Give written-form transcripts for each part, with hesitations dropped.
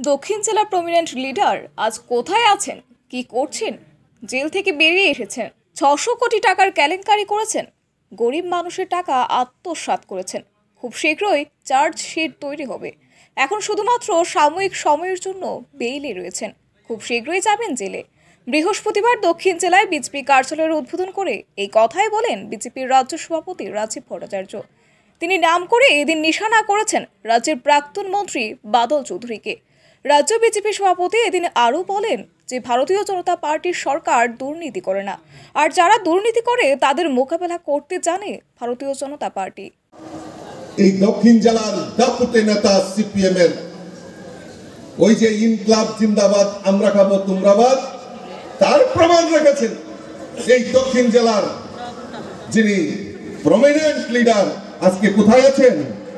দক্ষিণ জেলার prominent leader আজ কোথায় আছেন, কি করছেন? জেল থেকে বেরিয়ে এসেছেন, ৬০০ কোটি টাকার কেলেঙ্কারি করেছেন, গরিব মানুষের টাকা আত্মসাৎ করেছেন। খুব শীঘ্রই চার্জশিট তৈরি হবে। এখন শুধুমাত্র সাময়িক সময়ের জন্য বেইলে রয়েছেন, খুব শীঘ্রই যাবেন জেলে। বৃহস্পতিবার দক্ষিণ জেলায় বিজেপি কার্যালয়ের উদ্বোধন করে এই কথাই বলেন বিজেপির রাজ্য সভাপতি রাজীব ভট্টাচার্য। তিনি নাম করে এদিন নিশানা করেছেন রাজ্যের প্রাক্তন মন্ত্রী বাদল চৌধুরীকে। রাজ্য বিজেপি সভাপতি এদিন আরও বলেন যে ভারতীয় জনতা পার্টির সরকার দুর্নীতি করে না, আর যারা দুর্নীতি করে তাদের মোকাবেলা করতে জানে ভারতীয় জনতা পার্টি। এই দক্ষিণ জেলার দাপুটে নেতা সিপিএম এর ওই যে ইনকলাব জিন্দাবাদ আমরা খাবো তোমরাবাদ, তার প্রমাণ রেখেছেন এই দক্ষিণ জেলার যিনি প্রমিনেন্ট লিডার। আজকে কোথায় আছেন,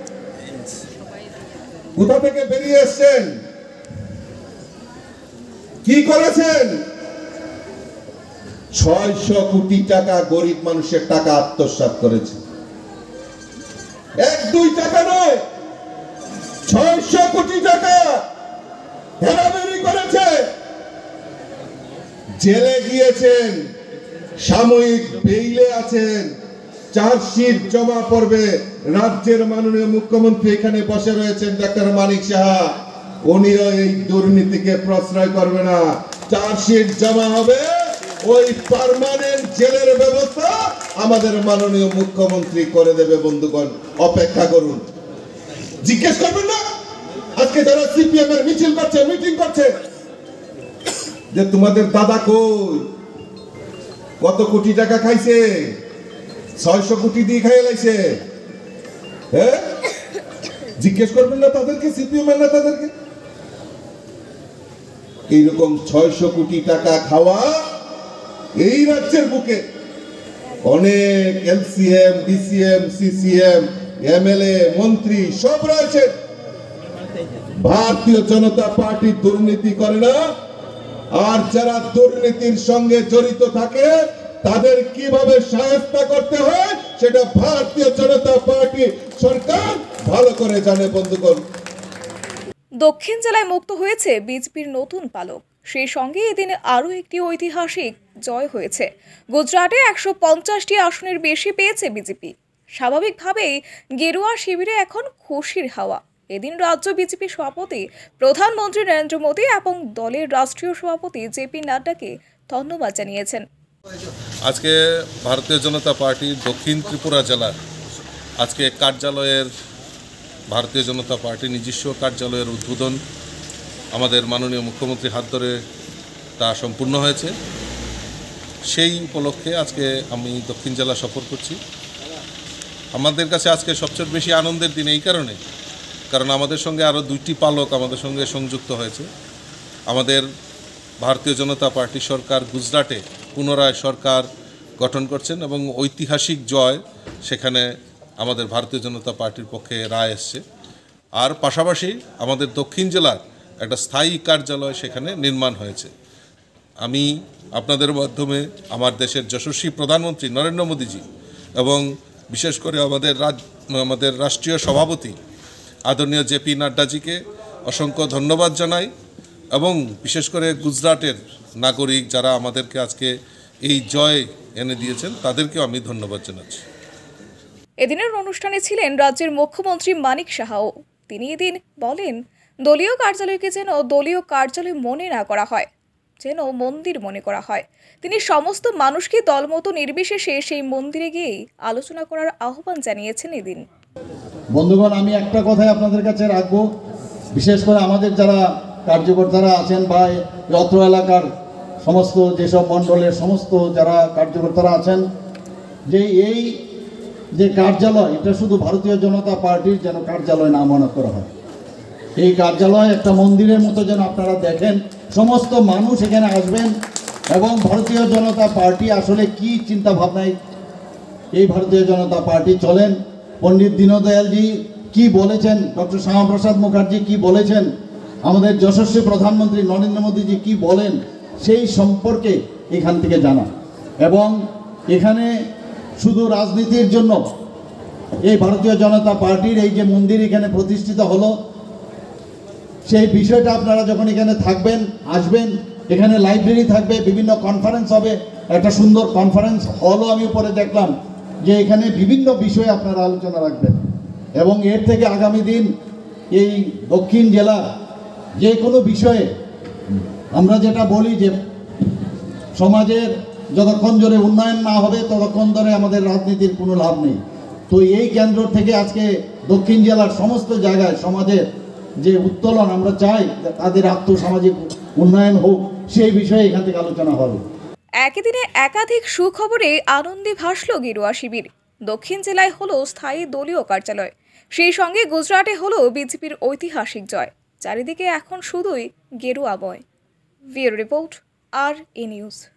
কোথা থেকে বেরিয়ে এসছেন, কি করেছেন? ৬০০ কোটি টাকা গরিব মানুষের টাকা আত্মসাৎ করেছে। ১-২ টাকা নয়, ৬০০ কোটি টাকা হেরাফেরি করেছে। জেলে গিয়েছেন, সাময়িক বেইলে আছেন, চার্জশিট জমা পড়বে। রাজ্যের মাননীয় মুখ্যমন্ত্রী এখানে বসে রয়েছেন ডাক্তার মানিক সাহা, উনিও এই দুর্নীতিকে প্রশ্রয় করবে না। চার্জশিট জমা হবে, ওই পার্মানেন্ট জেলের ব্যবস্থা আমাদের মাননীয় মুখ্যমন্ত্রী করে দেবে। বন্ধুগণ, অপেক্ষা করুন, জিজ্ঞেস করবেন না আজকে যারা সিপিএম এর মিছিল করছে, মিটিং করছে, যে তোমাদের দাদা কই, কত কোটি টাকা খাইছে? ৬০০ কোটি দিয়ে খাইয়ে লাইছে। হ্যাঁ, জিজ্ঞেস করবেন না তাদেরকে, সিপিএম এর নেতাদেরকে? এইরকম ৬০০ কোটি টাকা খাওয়া এই রাজ্যের বুকে অনেক এলসিএম, ডিসিএম, সিসিএম, এমএলএ, মন্ত্রী সব রয়েছে। ভারতীয় জনতা পার্টি দুর্নীতি করে না, আর যারা দুর্নীতির সঙ্গে জড়িত থাকে তাদের কিভাবে সহায়তা করতে হয় সেটা ভারতীয় জনতা পার্টি সরকার ভালো করে জানে। বন্ধুগণ, দক্ষিণ জেলায় মুক্ত হয়েছে বিজেপির নতুন পালক। সেই সঙ্গে এদিন আরও একটি ঐতিহাসিক জয় হয়েছে। গুজরাটে ১৫০টি আসনের বেশি পেয়েছে বিজেপি। স্বাভাবিকভাবেই গেরুয়া শিবিরে এখন খুশির হাওয়া। এদিন রাজ্য বিজেপি সভাপতি প্রধানমন্ত্রী নরেন্দ্র মোদী এবং দলের রাষ্ট্রীয় সভাপতি জেপি নাড্ডাকে ধন্যবাদ জানিয়েছেন। আজকে ভারতীয় জনতা পার্টির দক্ষিণ ত্রিপুরা জেলার আজকে কার্যালয়ের, ভারতীয় জনতা পার্টির নিজস্ব কার্যালয়ের উদ্বোধন আমাদের মাননীয় মুখ্যমন্ত্রীর হাত ধরে তা সম্পূর্ণ হয়েছে। সেই উপলক্ষে আজকে আমি দক্ষিণ জেলা সফর করছি। আমাদের কাছে আজকে সবচেয়ে বেশি আনন্দের দিন এই কারণ আমাদের সঙ্গে আরও 2টি পালক আমাদের সঙ্গে সংযুক্ত হয়েছে। আমাদের ভারতীয় জনতা পার্টি সরকার গুজরাটে পুনরায় সরকার গঠন করছেন এবং ঐতিহাসিক জয় সেখানে আমাদের ভারতীয় জনতা পার্টির পক্ষে রায় এসছে। আর পাশাপাশি আমাদের দক্ষিণ জেলার একটা স্থায়ী কার্যালয় সেখানে নির্মাণ হয়েছে। আমি আপনাদের মাধ্যমে আমার দেশের যশস্বী প্রধানমন্ত্রী নরেন্দ্র মোদীজি এবং বিশেষ করে আমাদের রাষ্ট্রীয় সভাপতি আদরণীয় জেপি নাড্ডাজিকে অসংখ্য ধন্যবাদ জানাই এবং বিশেষ করে গুজরাটের নাগরিক যারা আমাদেরকে আজকে এই জয় এনে দিয়েছেন তাদেরকেও আমি ধন্যবাদ জানাচ্ছি। এদিনের অনুষ্ঠানে ছিলেন রাজ্যের মুখ্যমন্ত্রী মানিক সাহাও। তিনি এদিন বলেন, দলীয় কার্যালয়কে যেন দলীয় কার্যালয় মনে না করা হয়, যেন মন্দির মনে করা হয়। তিনি সমস্ত মানুষকে দলমত নির্বিশেষে সেই মন্দিরে গিয়েই আলোচনা করার আহ্বান জানিয়েছেন এদিন। বন্ধুগণ, আমি একটা কথাই আপনাদের কাছে রাখবো, বিশেষ করে আমাদের যারা কার্যকর্তারা আছেন বা অত্র এলাকার সমস্ত যেসব মণ্ডলের সমস্ত যারা কার্যকর্তারা আছেন, যে এই যে কার্যালয়, এটা শুধু ভারতীয় জনতা পার্টির যেন কার্যালয় না মনে করা হয়। এই কার্যালয় একটা মন্দিরের মতো যেন আপনারা দেখেন, সমস্ত মানুষ এখানে আসবেন এবং ভারতীয় জনতা পার্টি আসলে কি চিন্তা ভাবনায় এই ভারতীয় জনতা পার্টি চলেন, পণ্ডিত দীনদয়ালজি কি বলেছেন, ডক্টর শ্যামাপ্রসাদ মুখার্জি কি বলেছেন, আমাদের যশস্বী প্রধানমন্ত্রী নরেন্দ্র মোদীজি কি বলেন, সেই সম্পর্কে এখান থেকে জানা। এবং এখানে শুধু রাজনীতির জন্য এই ভারতীয় জনতা পার্টির এই যে মন্দির এখানে প্রতিষ্ঠিত হলো, সেই বিষয়টা আপনারা যখন এখানে থাকবেন, আসবেন, এখানে লাইব্রেরি থাকবে, বিভিন্ন কনফারেন্স হবে, একটা সুন্দর কনফারেন্স হলও আমি উপরে দেখলাম যে এখানে বিভিন্ন বিষয়ে আপনারা আলোচনা রাখবেন। এবং এর থেকে আগামী দিন এই দক্ষিণ জেলার যে কোনো বিষয়ে আমরা যেটা বলি যে সমাজের যতক্ষণ ধরে উন্নয়ন না হবে ততক্ষণ ধরে আমাদের রাজনীতির কোনো লাভ নেই। তো এই কেন্দ্র থেকে আজকে দক্ষিণ জেলার সমস্ত জায়গায় সমাজের যে উত্তোলন আমরা চাই, তাদের আর্থসামাজিক উন্নয়ন হোক, সেই বিষয়ে এখান থেকে আলোচনা হবে। একই দিনে একাধিক সুখবরে আনন্দে ভাসল গেরুয়া শিবির। দক্ষিণ জেলায় হলো স্থায়ী দলীয় কার্যালয়, সেই সঙ্গে গুজরাটে হলো বিজেপির ঐতিহাসিক জয়। চারিদিকে এখন শুধুই গেরুয়া বয়। ব্যুরো রিপোর্ট, আর নিউজ।